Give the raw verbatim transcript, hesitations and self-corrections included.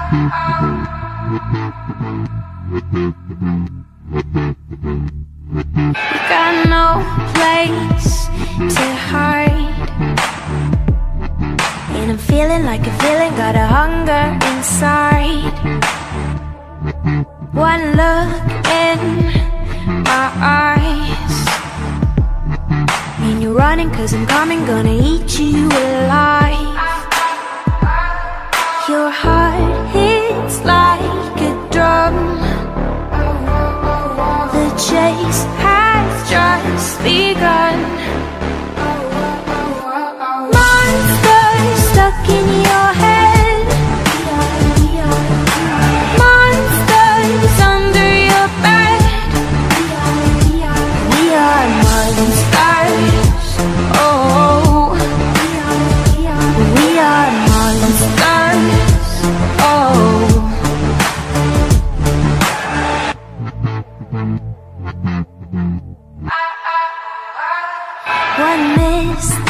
Got no place to hide, and I'm feeling like a villain, got a hunger inside. One look in my eyes, and you're running 'cause I'm coming, gonna eat you alive. Your heart hits like a drum, the chase has just begun. Monsters stuck in your head, monsters under your bed. We are monsters, oh, we are monsters, oh. One missed